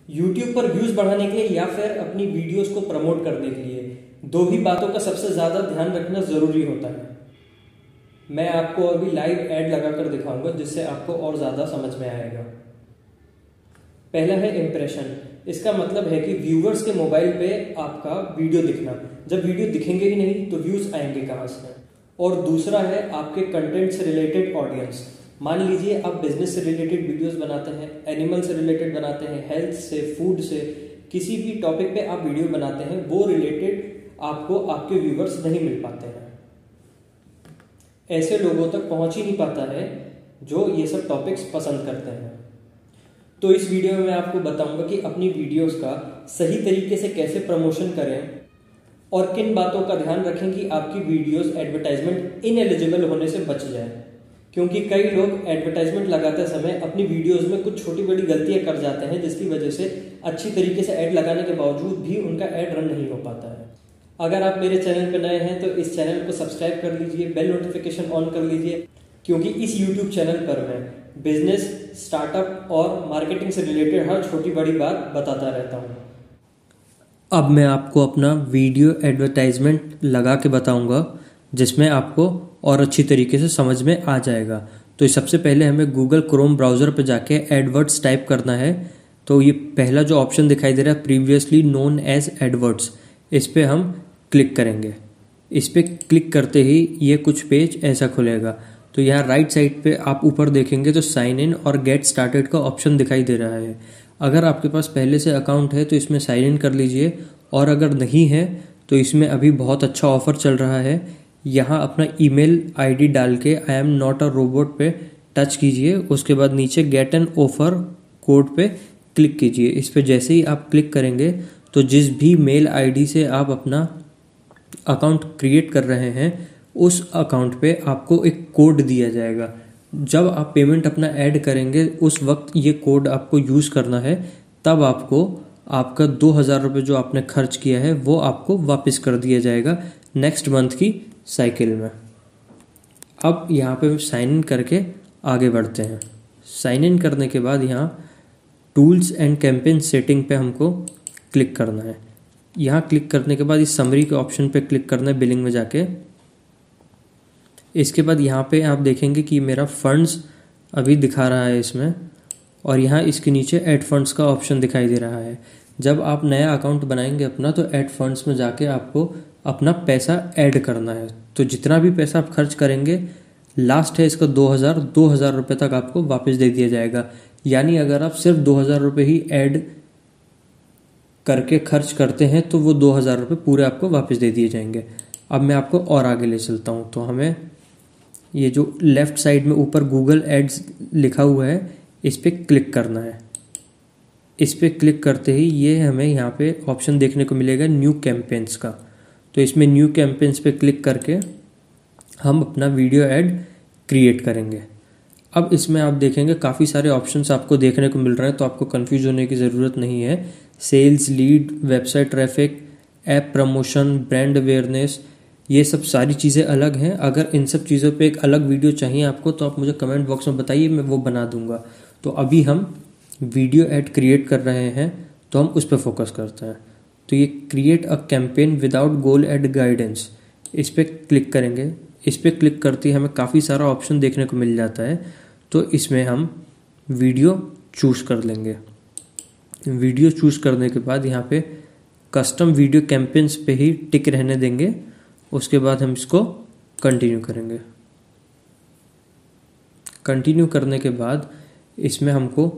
YouTube पर views बढ़ाने के लिए या फिर अपनी वीडियोस को प्रमोट करने के लिए दो ही बातों का सबसे ज्यादा ध्यान रखना जरूरी होता है। मैं आपको अभी लाइव ऐड लगाकर दिखाऊंगा जिससे आपको और ज्यादा समझ में आएगा। पहला है इम्प्रेशन। इसका मतलब है कि व्यूवर्स के मोबाइल पे आपका वीडियो दिखना। जब वीडियो दिखेंगे ही नहीं तो व्यूज आएंगे कहां से। और दूसरा है आपके कंटेंट से रिलेटेड ऑडियंस। मान लीजिए आप बिजनेस से रिलेटेड वीडियोस बनाते हैं, एनिमल से रिलेटेड बनाते हैं, हेल्थ से, फूड से, किसी भी टॉपिक पे आप वीडियो बनाते हैं, वो रिलेटेड आपको आपके व्यूवर्स नहीं मिल पाते हैं। ऐसे लोगों तक पहुंच ही नहीं पाता है जो ये सब टॉपिक्स पसंद करते हैं। तो इस वीडियो में मैं आपको बताऊंगा कि अपनी वीडियोस का सही तरीके से कैसे प्रमोशन करें और किन बातों का ध्यान रखें कि आपकी वीडियोस एडवर्टाइजमेंट इनएलिजिबल होने से बच जाए। क्योंकि कई लोग एडवर्टाइजमेंट लगाते समय अपनी वीडियोस में कुछ छोटी बड़ी गलतियां कर जाते हैं, जिसकी वजह से अच्छी तरीके से ऐड लगाने के बावजूद भी उनका ऐड रन नहीं हो पाता है। अगर आप मेरे चैनल पर नए हैं तो इस चैनल को सब्सक्राइब कर लीजिए, बेल नोटिफिकेशन ऑन कर लीजिए, क्योंकि इस यूट्यूब चैनल पर मैं बिजनेस, स्टार्टअप और मार्केटिंग से रिलेटेड हर छोटी बड़ी बात बताता रहता हूँ। अब मैं आपको अपना वीडियो एडवर्टाइजमेंट लगा के बताऊंगा जिसमें आपको और अच्छी तरीके से समझ में आ जाएगा। तो सबसे पहले हमें गूगल क्रोम ब्राउज़र पर जाके एडवर्ड्स टाइप करना है। तो ये पहला जो ऑप्शन दिखाई दे रहा है प्रीवियसली नोन एज एडवर्ड्स, इस पर हम क्लिक करेंगे। इस पर क्लिक करते ही ये कुछ पेज ऐसा खुलेगा। तो यहाँ राइट साइड पे आप ऊपर देखेंगे तो साइन इन और गेट स्टार्टेड का ऑप्शन दिखाई दे रहा है। अगर आपके पास पहले से अकाउंट है तो इसमें साइन इन कर लीजिए, और अगर नहीं है तो इसमें अभी बहुत अच्छा ऑफर चल रहा है। यहाँ अपना ईमेल आईडी डाल के I am not a robot पे टच कीजिए। उसके बाद नीचे गेट एन ऑफर कोड पे क्लिक कीजिए। इस पे जैसे ही आप क्लिक करेंगे तो जिस भी मेल आईडी से आप अपना अकाउंट क्रिएट कर रहे हैं उस अकाउंट पे आपको एक कोड दिया जाएगा। जब आप पेमेंट अपना ऐड करेंगे उस वक्त ये कोड आपको यूज़ करना है, तब आपको आपका 2000 रुपये जो आपने खर्च किया है वो आपको वापस कर दिया जाएगा नेक्स्ट मंथ की साइकिल में। अब यहाँ पे साइन इन करके आगे बढ़ते हैं। साइन इन करने के बाद यहाँ टूल्स एंड कैंपेन सेटिंग पे हमको क्लिक करना है। यहाँ क्लिक करने के बाद इस समरी के ऑप्शन पे क्लिक करना है बिलिंग में जाके। इसके बाद यहाँ पे आप देखेंगे कि मेरा फंड्स अभी दिखा रहा है इसमें, और यहाँ इसके नीचे ऐड फंड्स का ऑप्शन दिखाई दे रहा है। जब आप नया अकाउंट बनाएंगे अपना तो ऐड फंड्स में जाके आपको अपना पैसा ऐड करना है। तो जितना भी पैसा आप खर्च करेंगे, लास्ट है इसका 2000 रुपये तक आपको वापस दे दिया जाएगा। यानी अगर आप सिर्फ 2000 रुपये ही ऐड करके खर्च करते हैं तो वो 2000 रुपये पूरे आपको वापस दे दिए जाएंगे। अब मैं आपको और आगे ले चलता हूँ। तो हमें ये जो लेफ्ट साइड में ऊपर गूगल एड्स लिखा हुआ है इस पर क्लिक करना है। इस पर क्लिक करते ही ये हमें यहाँ पे ऑप्शन देखने को मिलेगा न्यू कैंपेन्स का। तो इसमें न्यू कैंपेन्स पे क्लिक करके हम अपना वीडियो ऐड क्रिएट करेंगे। अब इसमें आप देखेंगे काफ़ी सारे ऑप्शंस आपको देखने को मिल रहे हैं, तो आपको कंफ्यूज होने की ज़रूरत नहीं है। Sales, lead, website traffic, app promotion, brand awareness, ये सब सारी चीज़ें अलग हैं। अगर इन सब चीज़ों पे एक अलग वीडियो चाहिए आपको तो आप मुझे कमेंट बॉक्स में बताइए, मैं वो बना दूंगा। तो अभी हम वीडियो ऐड क्रिएट कर रहे हैं तो हम उस पर फोकस करते हैं। तो ये create a campaign without goal ad guidance, इस पर क्लिक करेंगे। इस पर क्लिक करते ही हमें काफ़ी सारा ऑप्शन देखने को मिल जाता है। तो इसमें हम वीडियो चूज़ कर लेंगे। वीडियो चूज़ करने के बाद यहाँ पे कस्टम वीडियो कैंपेन्स पे ही टिक रहने देंगे। उसके बाद हम इसको कंटिन्यू करेंगे। कंटिन्यू करने के बाद इसमें हमको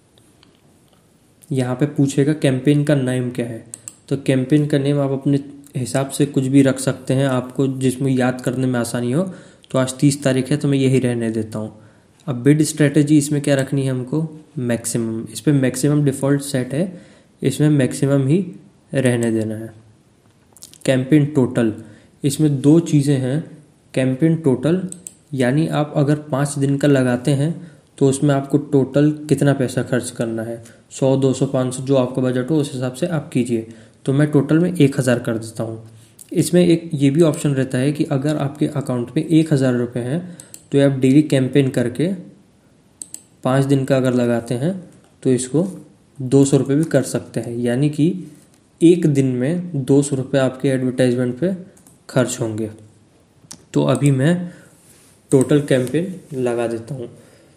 यहाँ पे पूछेगा कैंपेन का नेम क्या है। तो कैंपेन का नेम आप अपने हिसाब से कुछ भी रख सकते हैं, आपको जिसमें याद करने में आसानी हो। तो आज 30 तारीख है तो मैं यही रहने देता हूँ। अब बिड स्ट्रेटेजी इसमें क्या रखनी है हमको, मैक्सिमम। इस पर मैक्सिमम डिफ़ॉल्ट सेट है, इसमें मैक्सिमम ही रहने देना है। कैंपेन टोटल, इसमें दो चीज़ें हैं। कैंपेन टोटल यानी आप अगर 5 दिन का लगाते हैं तो उसमें आपको टोटल कितना पैसा खर्च करना है, 100, 200, 500 जो आपका बजट हो उस हिसाब से आप कीजिए। तो मैं टोटल में 1000 कर देता हूँ। इसमें एक ये भी ऑप्शन रहता है कि अगर आपके अकाउंट में 1000 रुपये हैं तो आप डेली कैंपेन करके 5 दिन का अगर लगाते हैं तो इसको ₹200 भी कर सकते हैं, यानी कि एक दिन में ₹200 आपके एडवर्टाइजमेंट पे खर्च होंगे। तो अभी मैं टोटल कैंपेन लगा देता हूँ।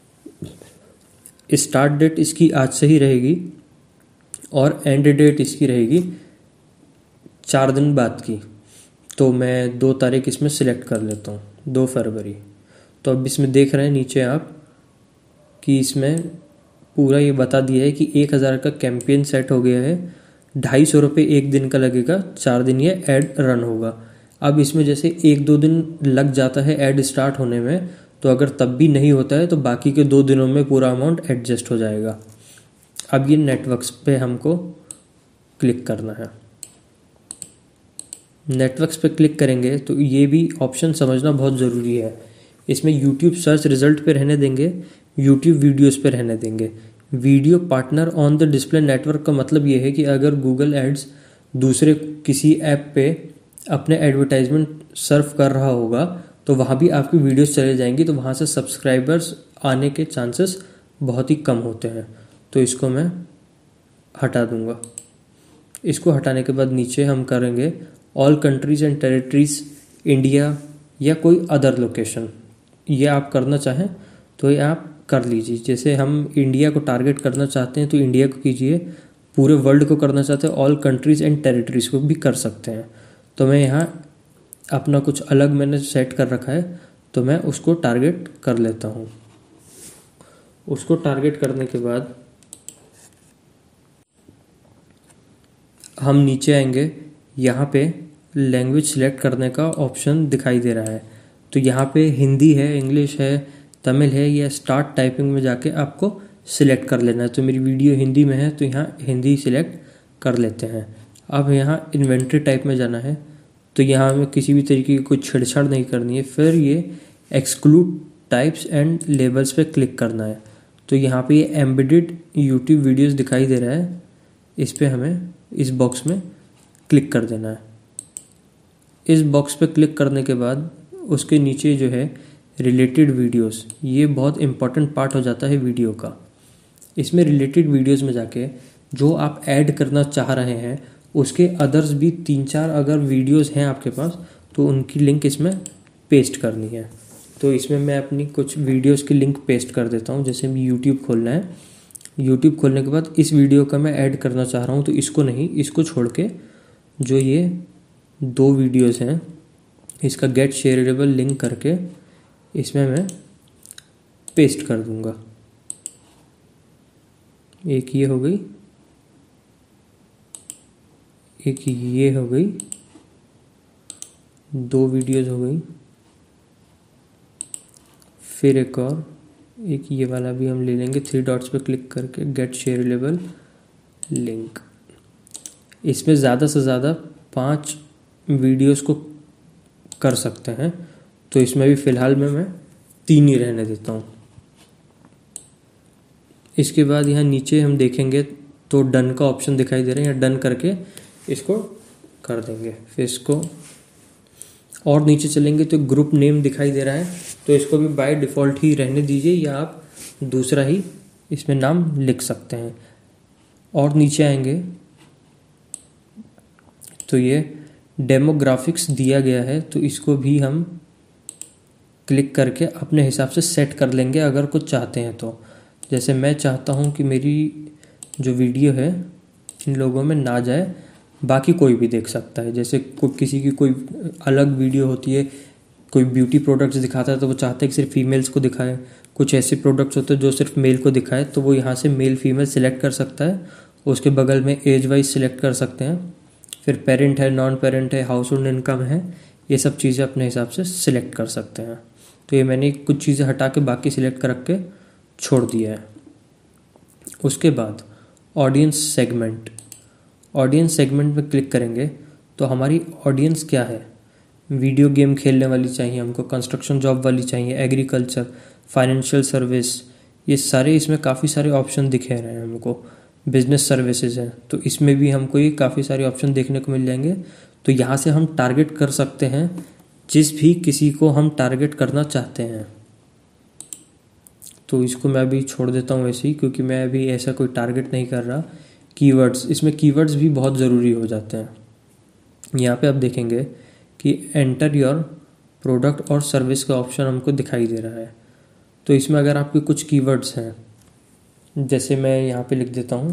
स्टार्ट डेट इसकी आज से ही रहेगी और एंड डेट इसकी रहेगी 4 दिन बाद की। तो मैं 2 तारीख इसमें सिलेक्ट कर लेता हूँ, 2 फरवरी। तो अब इसमें देख रहे हैं नीचे आप कि इसमें पूरा ये बता दिया है कि 1000 का कैंपेन सेट हो गया है, ₹250 एक दिन का लगेगा, 4 दिन ये ऐड रन होगा। अब इसमें जैसे 1-2 दिन लग जाता है ऐड स्टार्ट होने में, तो अगर तब भी नहीं होता है तो बाकी के 2 दिनों में पूरा अमाउंट एडजस्ट हो जाएगा। अब ये नेटवर्क्स पे हमको क्लिक करना है। नेटवर्क्स पे क्लिक करेंगे तो ये भी ऑप्शन समझना बहुत ज़रूरी है। इसमें यूट्यूब सर्च रिजल्ट पे रहने देंगे, यूट्यूब वीडियोस पे रहने देंगे। Video partner on the display network का मतलब ये है कि अगर गूगल एड्स दूसरे किसी ऐप पे अपने एडवर्टाइजमेंट सर्व कर रहा होगा तो वहाँ भी आपकी वीडियोस चले जाएंगी, तो वहाँ से सब्सक्राइबर्स आने के चांसेस बहुत ही कम होते हैं। तो इसको मैं हटा दूंगा। इसको हटाने के बाद नीचे हम करेंगे all countries and territories, India या कोई अदर लोकेशन। ये आप करना चाहें तो ये आप कर लीजिए। जैसे हम इंडिया को टारगेट करना चाहते हैं तो इंडिया को कीजिए, पूरे वर्ल्ड को करना चाहते हैं ऑल कंट्रीज़ एंड टेरिटरीज़ को भी कर सकते हैं। तो मैं यहाँ अपना कुछ अलग मैंने सेट कर रखा है, तो मैं उसको टारगेट कर लेता हूँ। उसको टारगेट करने के बाद हम नीचे आएंगे, यहाँ पे लैंग्वेज सिलेक्ट करने का ऑप्शन दिखाई दे रहा है। तो यहाँ पे हिंदी है, इंग्लिश है, तमिल है, या स्टार्ट टाइपिंग में जाके आपको सिलेक्ट कर लेना है। तो मेरी वीडियो हिंदी में है तो यहाँ हिंदी सिलेक्ट कर लेते हैं। अब यहाँ इन्वेंट्री टाइप में जाना है, तो यहाँ हमें किसी भी तरीके की कोई छेड़छाड़ नहीं करनी है। फिर ये एक्सक्लूड टाइप्स एंड लेबल्स पे क्लिक करना है। तो यहाँ पे ये एम्बेडेड यूट्यूब वीडियोस दिखाई दे रहा है, इस पे हमें इस बॉक्स में क्लिक कर देना है। इस बॉक्स पे क्लिक करने के बाद उसके नीचे जो है रिलेटेड वीडियोस, ये बहुत इंपॉर्टेंट पार्ट हो जाता है वीडियो का। इसमें रिलेटेड वीडियोस में जाके जो आप ऐड करना चाह रहे हैं उसके अदर्स भी 3-4 अगर वीडियोस हैं आपके पास तो उनकी लिंक इसमें पेस्ट करनी है। तो इसमें मैं अपनी कुछ वीडियोस की लिंक पेस्ट कर देता हूँ। जैसे भी यूट्यूब खोलना है, यूट्यूब खोलने के बाद इस वीडियो का मैं ऐड करना चाह रहा हूँ तो इसको नहीं, इसको छोड़ के जो ये 2 वीडियोस हैं इसका गेट शेयरेबल लिंक करके इसमें मैं पेस्ट कर दूंगा। एक ये हो गई, एक ये हो गई, 2 वीडियोस हो गई। फिर एक और, एक ये वाला भी हम ले लेंगे, 3 डॉट्स पे क्लिक करके गेट शेयरेबल लिंक। इसमें ज़्यादा से ज़्यादा 5 वीडियोस को कर सकते हैं, तो इसमें भी फ़िलहाल में मैं 3 ही रहने देता हूँ। इसके बाद यहाँ नीचे हम देखेंगे तो डन का ऑप्शन दिखाई दे रहा है, यहाँ डन करके इसको कर देंगे। फिर इसको और नीचे चलेंगे तो ग्रुप नेम दिखाई दे रहा है, तो इसको भी बाय डिफ़ॉल्ट ही रहने दीजिए या आप दूसरा ही इसमें नाम लिख सकते हैं। और नीचे आएंगे तो ये डेमोग्राफिक्स दिया गया है, तो इसको भी हम क्लिक करके अपने हिसाब से सेट कर लेंगे अगर कुछ चाहते हैं तो। जैसे मैं चाहता हूँ कि मेरी जो वीडियो है इन लोगों में ना जाए, बाकी कोई भी देख सकता है। जैसे किसी की कोई अलग वीडियो होती है, कोई ब्यूटी प्रोडक्ट्स दिखाता है तो वो चाहता है कि सिर्फ फीमेल्स को दिखाए, कुछ ऐसे प्रोडक्ट्स होते हैं जो सिर्फ मेल को दिखाए, तो वो यहाँ से मेल फीमेल सिलेक्ट कर सकता है। उसके बगल में एज वाइज सिलेक्ट कर सकते हैं। फिर पेरेंट है, नॉन पेरेंट है, हाउस होल्ड इनकम है, ये सब चीज़ें अपने हिसाब से सिलेक्ट कर सकते हैं। तो ये मैंने कुछ चीज़ें हटा के बाकी सिलेक्ट कर के छोड़ दिया है। उसके बाद ऑडियंस सेगमेंट, ऑडियंस सेगमेंट में क्लिक करेंगे तो हमारी ऑडियंस क्या है। वीडियो गेम खेलने वाली चाहिए हमको, कंस्ट्रक्शन जॉब वाली चाहिए, एग्रीकल्चर, फाइनेंशियल सर्विस, ये सारे इसमें काफ़ी सारे ऑप्शन दिखे रहे हैं हमको। बिजनेस सर्विसेज हैं तो इसमें भी हमको ये काफ़ी सारे ऑप्शन देखने को मिल जाएंगे। तो यहाँ से हम टारगेट कर सकते हैं जिस भी किसी को हम टारगेट करना चाहते हैं। तो इसको मैं अभी छोड़ देता हूँ ऐसे ही, क्योंकि मैं अभी ऐसा कोई टारगेट नहीं कर रहा। कीवर्ड्स, इसमें कीवर्ड्स भी बहुत ज़रूरी हो जाते हैं। यहाँ पे आप देखेंगे कि एंटर योर प्रोडक्ट और सर्विस का ऑप्शन हमको दिखाई दे रहा है। तो इसमें अगर आपके कुछ कीवर्ड्स हैं, जैसे मैं यहाँ पे लिख देता हूँ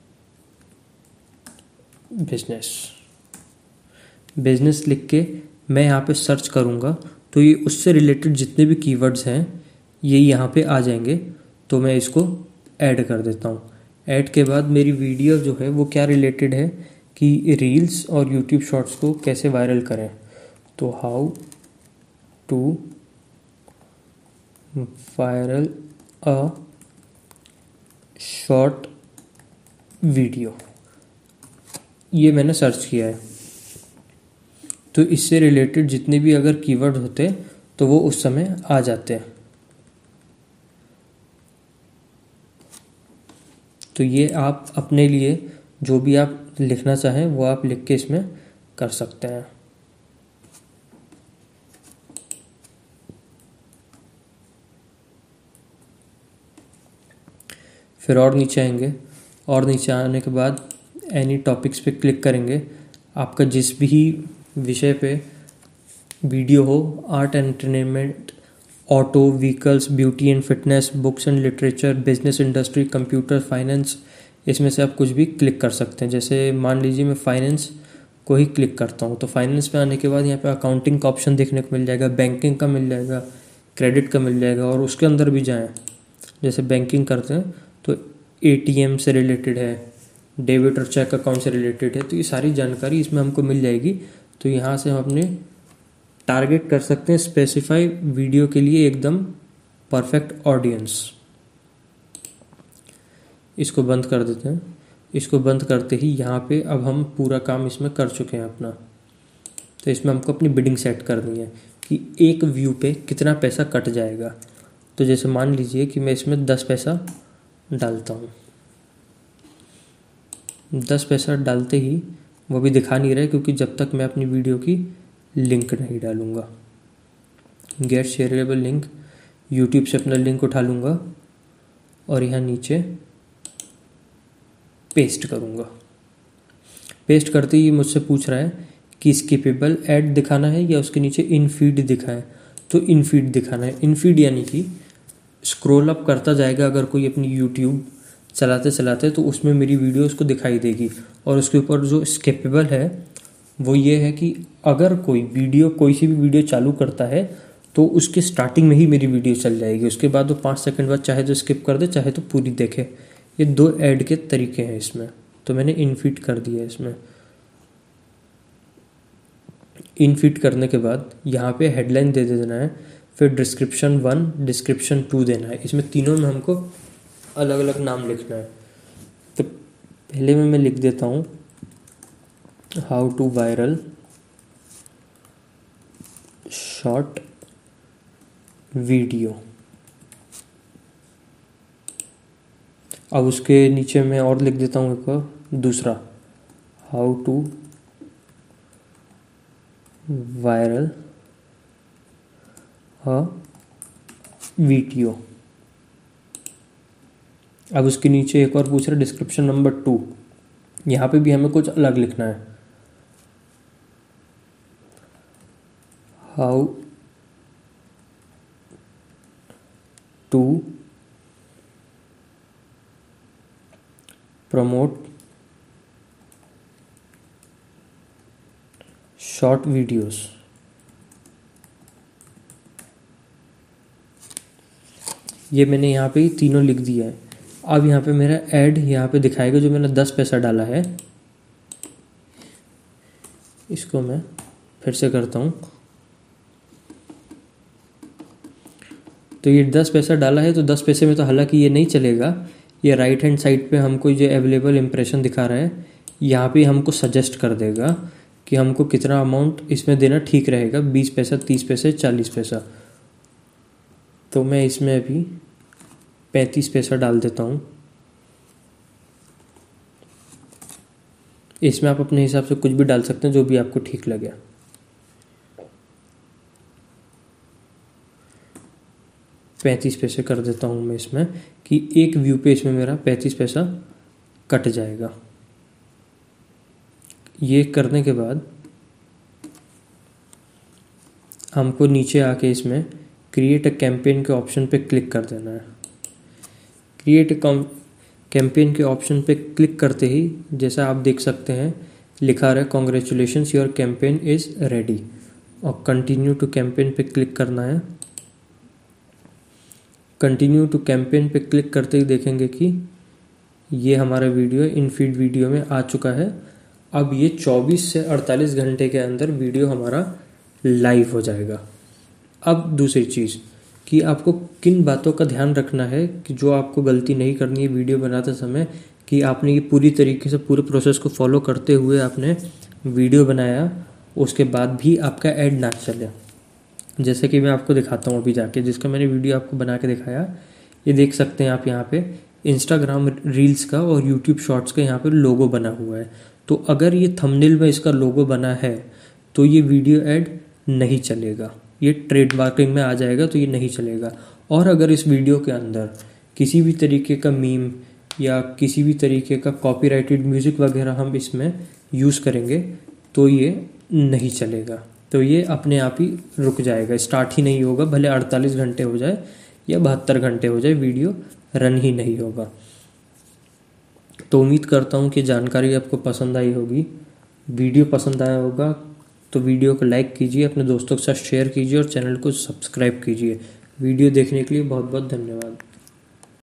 बिजनेस लिख के मैं यहाँ पे सर्च करूँगा, तो ये उससे रिलेटेड जितने भी कीवर्ड्स हैं ये यहाँ पे आ जाएंगे। तो मैं इसको ऐड कर देता हूँ। ऐड के बाद मेरी वीडियो जो है वो क्या रिलेटेड है कि रील्स और यूट्यूब शॉर्ट्स को कैसे वायरल करें। तो how to viral a short video, ये मैंने सर्च किया है। तो इससे रिलेटेड जितने भी अगर कीवर्ड होते तो वो उस समय आ जाते हैं। तो ये आप अपने लिए जो भी आप लिखना चाहें वो आप लिख के इसमें कर सकते हैं। फिर और नीचे आएंगे, और नीचे आने के बाद एनी टॉपिक्स पे क्लिक करेंगे। आपका जिस भी विषय पे वीडियो हो, art and entertainment, auto, vehicles, beauty and fitness, books and literature, business industry, computer, finance, इसमें से आप कुछ भी क्लिक कर सकते हैं। जैसे मान लीजिए मैं फाइनेंस को ही क्लिक करता हूँ, तो फाइनेंस पे आने के बाद यहाँ पे अकाउंटिंग का ऑप्शन देखने को मिल जाएगा, बैंकिंग का मिल जाएगा, क्रेडिट का मिल जाएगा। और उसके अंदर भी जाएँ, जैसे बैंकिंग करते हैं तो एटीएम से रिलेटेड है, डेबिट और चेक अकाउंट से रिलेटेड है, तो ये सारी जानकारी इसमें हमको मिल जाएगी। तो यहाँ से हम अपने टारगेट कर सकते हैं स्पेसिफाई वीडियो के लिए एकदम परफेक्ट ऑडियंस। इसको बंद कर देते हैं। इसको बंद करते ही यहाँ पे अब हम पूरा काम इसमें कर चुके हैं अपना। तो इसमें हमको अपनी बिडिंग सेट करनी है कि एक व्यू पे कितना पैसा कट जाएगा। तो जैसे मान लीजिए कि मैं इसमें 10 पैसा डालता हूँ। 10 पैसा डालते ही वो भी दिखा नहीं रहा है, क्योंकि जब तक मैं अपनी वीडियो की लिंक नहीं डालूँगा। गेट शेयरेबल लिंक, यूट्यूब से अपना लिंक उठा लूँगा और यहाँ नीचे पेस्ट करूँगा। पेस्ट करते ही मुझसे पूछ रहा है कि स्किपेबल ऐड दिखाना है या उसके नीचे इन फीड दिखाए। तो इन फीड दिखाना है। इन फीड यानी कि स्क्रॉल अप करता जाएगा अगर कोई अपनी यूट्यूब चलाते चलाते, तो उसमें मेरी वीडियो उसको दिखाई देगी। और उसके ऊपर जो स्किपेबल है वो ये है कि अगर कोई वीडियो, कोई सी भी वीडियो चालू करता है तो उसके स्टार्टिंग में ही मेरी वीडियो चल जाएगी। उसके बाद वो 5 सेकंड बाद चाहे तो स्किप कर दे, चाहे तो पूरी देखे। ये 2 ऐड के तरीके हैं इसमें। तो मैंने इनफिट कर दिया है इसमें। इनफिट करने के बाद यहाँ पे हेडलाइन दे देना है, फिर डिस्क्रिप्शन 1, डिस्क्रिप्शन 2 देना है। इसमें तीनों में हमको अलग अलग नाम लिखना है। तो पहले में मैं लिख देता हूँ how to viral short video. अब उसके नीचे मैं और लिख देता हूँ एक दूसरा, how to viral a video. अब उसके नीचे एक और पूछ रहा है डिस्क्रिप्शन नंबर 2। यहाँ पे भी हमें कुछ अलग लिखना है, how to promote short videos. ये मैंने यहाँ पे ही तीनों लिख दिया है। अब यहाँ पे मेरा ऐड यहाँ पे दिखाएगा जो मैंने 10 पैसा डाला है। इसको मैं फिर से करता हूँ। तो ये 10 पैसा डाला है, तो 10 पैसे में तो हालांकि ये नहीं चलेगा। ये राइट हैंड साइड पे हमको जो अवेलेबल इम्प्रेशन दिखा रहा है, यहाँ पे हमको सजेस्ट कर देगा कि हमको कितना अमाउंट इसमें देना ठीक रहेगा, 20 पैसा, 30 पैसे, 40 पैसा। तो मैं इसमें अभी 35 पैसा डाल देता हूँ। इसमें आप अपने हिसाब से कुछ भी डाल सकते हैं जो भी आपको ठीक लगे। 35 पैसे कर देता हूँ मैं इसमें, कि एक व्यू पे इसमें मेरा 35 पैसा कट जाएगा। ये करने के बाद हमको नीचे आके इसमें क्रिएट अ कैंपेन के ऑप्शन पे क्लिक कर देना है। क्रिएट कैंपेन के ऑप्शन पे क्लिक करते ही जैसा आप देख सकते हैं लिखा रहा है congratulations your campaign is ready, और कंटिन्यू टू कैंपेन पे क्लिक करना है। कंटिन्यू टू कैंपेन पे क्लिक करते ही देखेंगे कि ये हमारा वीडियो इन फीड वीडियो में आ चुका है। अब ये 24 से 48 घंटे के अंदर वीडियो हमारा लाइव हो जाएगा। अब दूसरी चीज़ कि आपको किन बातों का ध्यान रखना है, कि जो आपको गलती नहीं करनी है वीडियो बनाते समय, कि आपने ये पूरी तरीके से पूरे प्रोसेस को फॉलो करते हुए आपने वीडियो बनाया, उसके बाद भी आपका ऐड ना चले। जैसे कि मैं आपको दिखाता हूँ अभी जाके, जिसका मैंने वीडियो आपको बना के दिखाया, ये देख सकते हैं आप यहाँ पे इंस्टाग्राम रील्स का और यूट्यूब शॉर्ट्स का यहाँ पे लोगो बना हुआ है। तो अगर ये थंबनेल में इसका लोगो बना है तो ये वीडियो ऐड नहीं चलेगा, ये ट्रेडमार्किंग में आ जाएगा, तो ये नहीं चलेगा। और अगर इस वीडियो के अंदर किसी भी तरीके का मीम या किसी भी तरीके का कॉपीराइटेड म्यूज़िक वगैरह हम इसमें यूज़ करेंगे तो ये नहीं चलेगा, तो ये अपने आप ही रुक जाएगा, स्टार्ट ही नहीं होगा, भले 48 घंटे हो जाए या 72 घंटे हो जाए, वीडियो रन ही नहीं होगा। तो उम्मीद करता हूँ कि जानकारी आपको पसंद आई होगी। वीडियो पसंद आया होगा तो वीडियो को लाइक कीजिए, अपने दोस्तों के साथ शेयर कीजिए और चैनल को सब्सक्राइब कीजिए। वीडियो देखने के लिए बहुत बहुत धन्यवाद।